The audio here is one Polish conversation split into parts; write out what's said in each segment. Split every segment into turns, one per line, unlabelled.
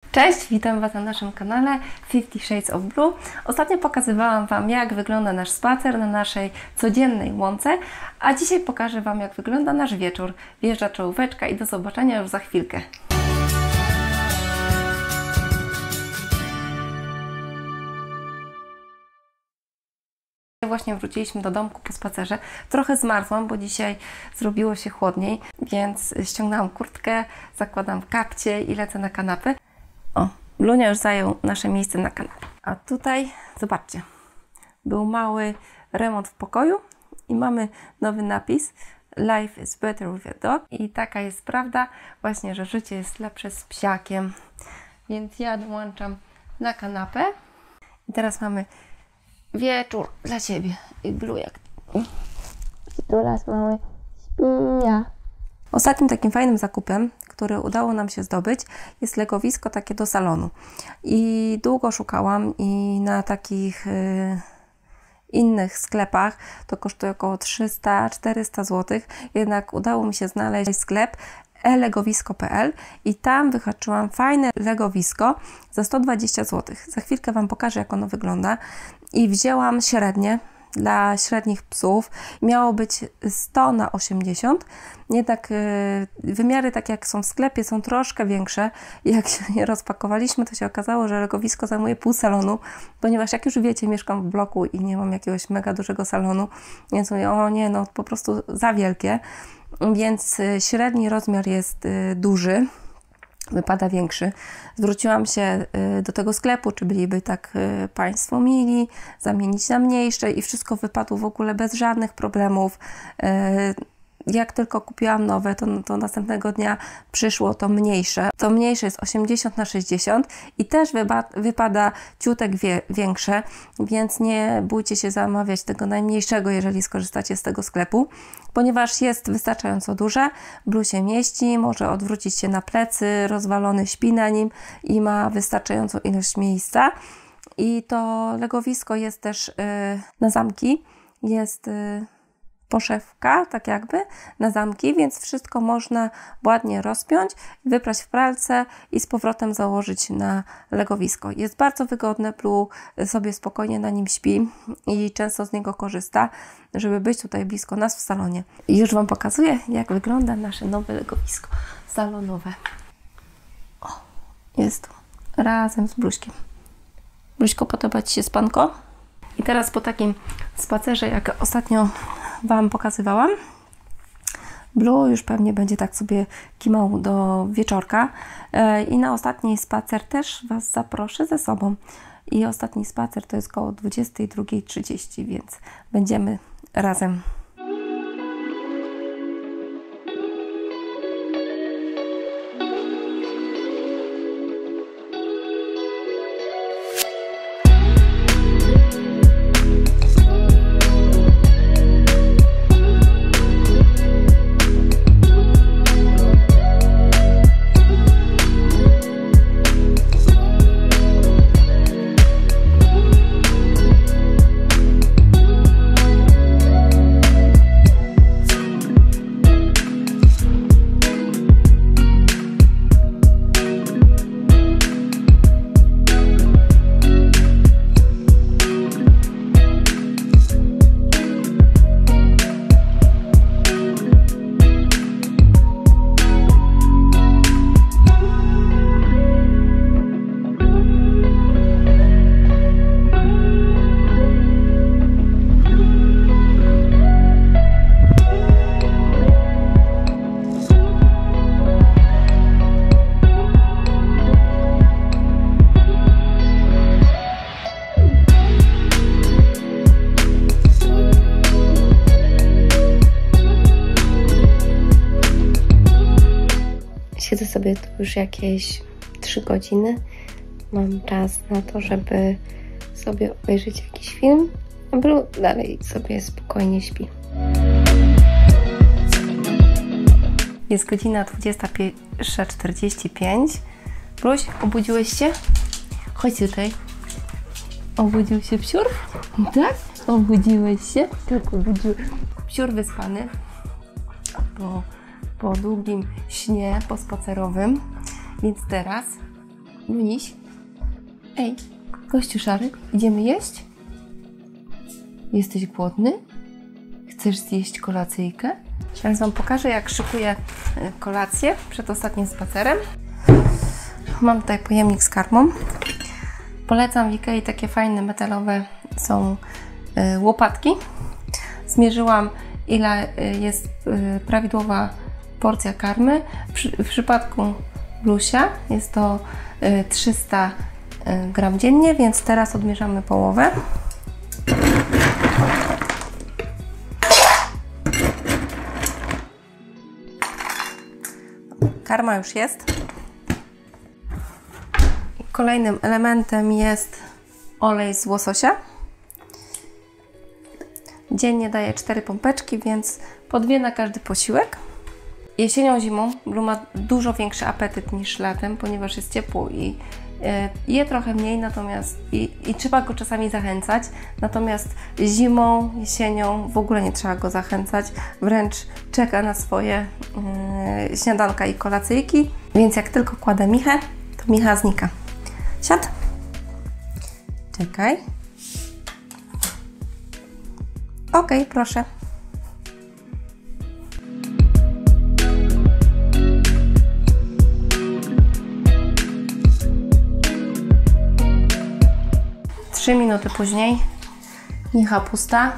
Cześć, witam Was na naszym kanale 50 Shades of Blue. Ostatnio pokazywałam Wam, jak wygląda nasz spacer na naszej codziennej łące, a dzisiaj pokażę Wam, jak wygląda nasz wieczór. Wjeżdża czołóweczka i do zobaczenia już za chwilkę. Właśnie wróciliśmy do domku po spacerze. Trochę zmarzłam, bo dzisiaj zrobiło się chłodniej, więc ściągnęłam kurtkę, zakładam kapcie i lecę na kanapę. O, Blunia już zajął nasze miejsce na kanapie. A tutaj, zobaczcie, był mały remont w pokoju i mamy nowy napis Life is better with a dog. I taka jest prawda, właśnie, że życie jest lepsze z psiakiem. Więc ja dołączam na kanapę. I teraz mamy wieczór dla Ciebie. I Blujek. Teraz mamy śpia. Ostatnim takim fajnym zakupem, który udało nam się zdobyć, jest legowisko takie do salonu. I długo szukałam i na takich innych sklepach to kosztuje około 300-400 zł. Jednak udało mi się znaleźć sklep elegowisko.pl i tam wyhaczyłam fajne legowisko za 120 zł. Za chwilkę Wam pokażę, jak ono wygląda. I wzięłam średnie dla średnich psów. Miało być 100 na 80, jednak wymiary, tak jak są w sklepie, są troszkę większe. I jak się je rozpakowaliśmy, to się okazało, że legowisko zajmuje pół salonu, ponieważ jak już wiecie, mieszkam w bloku i nie mam jakiegoś mega dużego salonu, więc mówię, o nie, no po prostu za wielkie. Więc średni rozmiar jest duży, wypada większy. Zwróciłam się do tego sklepu, czy byliby tak Państwo mili, zamienić na mniejsze i wszystko wypadło w ogóle bez żadnych problemów. Jak tylko kupiłam nowe, to następnego dnia przyszło to mniejsze. To mniejsze jest 80 na 60 i też wypada ciutek większe, więc nie bójcie się zamawiać tego najmniejszego, jeżeli skorzystacie z tego sklepu, ponieważ jest wystarczająco duże, Blue się mieści, może odwrócić się na plecy, rozwalony śpi na nim i ma wystarczającą ilość miejsca. I to legowisko jest też na zamki, jest poszewka, tak jakby, na zamki, więc wszystko można ładnie rozpiąć, wyprać w pralce i z powrotem założyć na legowisko. Jest bardzo wygodne, Blue sobie spokojnie na nim śpi i często z niego korzysta, żeby być tutaj blisko nas w salonie. I już Wam pokazuję, jak wygląda nasze nowe legowisko salonowe. O, jest tu, razem z Bluśkiem. Bluśko, podoba Ci się spanko? I teraz po takim spacerze, jak ostatnio Wam pokazywałam, Blue już pewnie będzie tak sobie kimał do wieczorka i na ostatni spacer też Was zaproszę ze sobą. I ostatni spacer to jest koło 22:30, więc będziemy razem. Siedzę sobie tu już jakieś 3 godziny. Mam czas na to, żeby sobie obejrzeć jakiś film, a Blue dalej sobie spokojnie śpi. Jest godzina 21:45. Bluś, obudziłeś się? Chodź tutaj. Obudził się psiur? Tak? Obudziłeś się? Tak, obudził. Psiur wyspany po długim śnie pospacerowym. Więc teraz Luniś? Ej, gościu szary, idziemy jeść? Jesteś głodny? Chcesz zjeść kolacyjkę? Teraz Wam pokażę, jak szykuję kolację przed ostatnim spacerem. Mam tutaj pojemnik z karmą. Polecam w Ikei takie fajne metalowe są łopatki. Zmierzyłam, ile jest prawidłowa porcja karmy. W przypadku Blusia jest to 300 gram dziennie, więc teraz odmierzamy połowę. Karma już jest. Kolejnym elementem jest olej z łososia. Dziennie daję 4 pompeczki, więc po 2 na każdy posiłek. Jesienią, zimą Blue ma dużo większy apetyt niż latem, ponieważ jest ciepło i je trochę mniej, natomiast i trzeba go czasami zachęcać. Natomiast zimą, jesienią w ogóle nie trzeba go zachęcać, wręcz czeka na swoje śniadanka i kolacyjki, więc jak tylko kładę michę, to micha znika. Siad. Czekaj. Ok, proszę. Trzy minuty później. Micha pusta.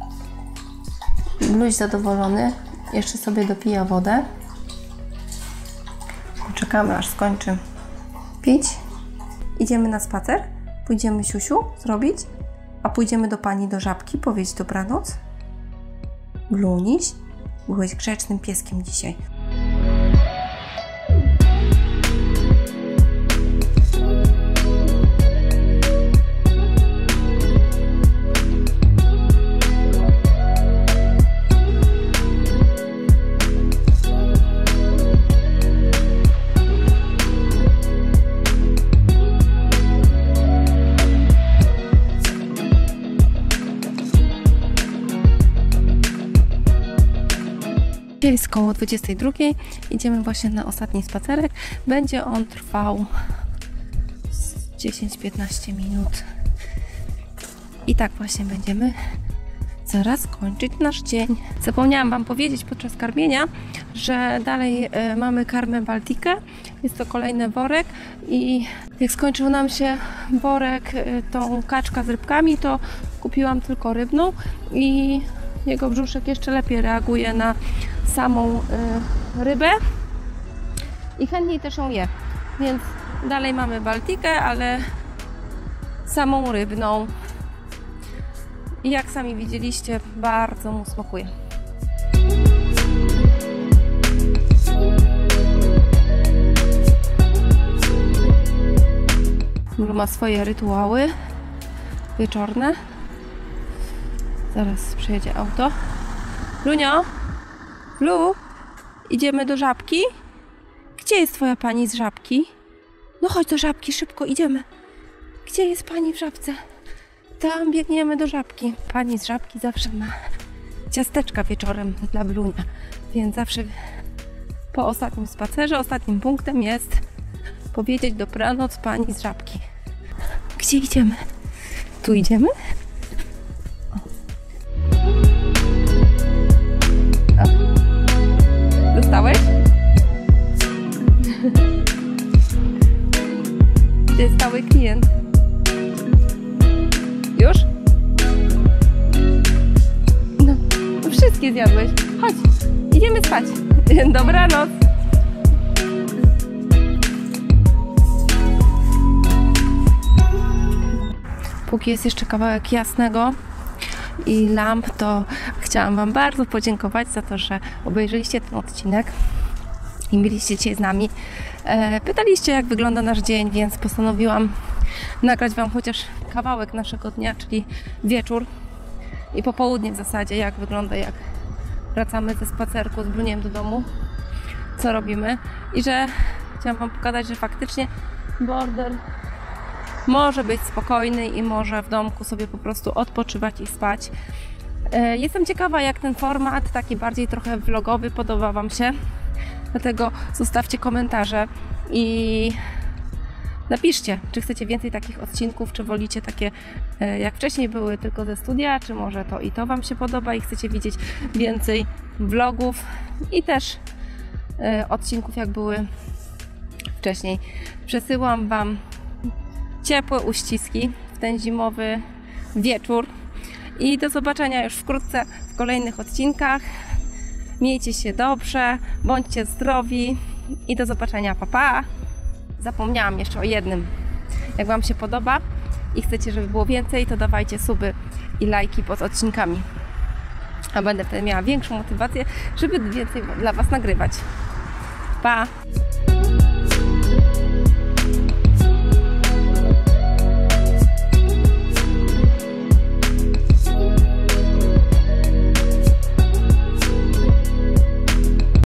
Bluś zadowolony. Jeszcze sobie dopija wodę. Poczekamy, aż skończy pić. Idziemy na spacer. Pójdziemy siusiu zrobić. A pójdziemy do pani do żabki, powiedzieć dobranoc. Bluniś, byłeś grzecznym pieskiem dzisiaj. Jest koło 22. Idziemy właśnie na ostatni spacerek. Będzie on trwał 10-15 minut. I tak właśnie będziemy zaraz kończyć nasz dzień. Zapomniałam Wam powiedzieć podczas karmienia, że dalej mamy karmę Baltikę. Jest to kolejny worek i jak skończył nam się worek, tą kaczka z rybkami, to kupiłam tylko rybną i jego brzuszek jeszcze lepiej reaguje na samą rybę i chętniej też ją je. Więc dalej mamy Baltikę, ale samą rybną. I jak sami widzieliście, bardzo mu smakuje. Blue ma swoje rytuały wieczorne. Zaraz przyjedzie auto. Blunio! Blue, idziemy do żabki? Gdzie jest twoja pani z żabki? No chodź do żabki, szybko, idziemy. Gdzie jest pani w żabce? Tam biegniemy do żabki. Pani z żabki zawsze ma ciasteczka wieczorem dla Blunia, więc zawsze po ostatnim spacerze, ostatnim punktem jest powiedzieć dobranoc pani z żabki. Gdzie idziemy? Tu idziemy? Dostałeś? Gdzie jest stały klient? Już? No, wszystkie zjadłeś. Chodź, idziemy spać. Dobranoc. Póki jest jeszcze kawałek jasnego i lamp, to chciałam Wam bardzo podziękować za to, że obejrzeliście ten odcinek i byliście dzisiaj z nami. Pytaliście, jak wygląda nasz dzień, więc postanowiłam nagrać Wam chociaż kawałek naszego dnia, czyli wieczór i popołudnie w zasadzie, jak wygląda, jak wracamy ze spacerku z Bruniem do domu, co robimy i że chciałam Wam pokazać, że faktycznie border może być spokojny i może w domku sobie po prostu odpoczywać i spać. Jestem ciekawa, jak ten format, taki bardziej trochę vlogowy, podoba Wam się. Dlatego zostawcie komentarze i Napiszcie, czy chcecie więcej takich odcinków, czy wolicie takie jak wcześniej były tylko ze studia, czy może to i to Wam się podoba i chcecie widzieć więcej vlogów i też odcinków jak były wcześniej. Przesyłam Wam ciepłe uściski w ten zimowy wieczór i do zobaczenia już wkrótce w kolejnych odcinkach. Miejcie się dobrze, bądźcie zdrowi i do zobaczenia, pa pa! Zapomniałam jeszcze o jednym. Jak Wam się podoba i chcecie, żeby było więcej, to dawajcie suby i lajki pod odcinkami. A będę wtedy miała większą motywację, żeby więcej dla Was nagrywać. Pa!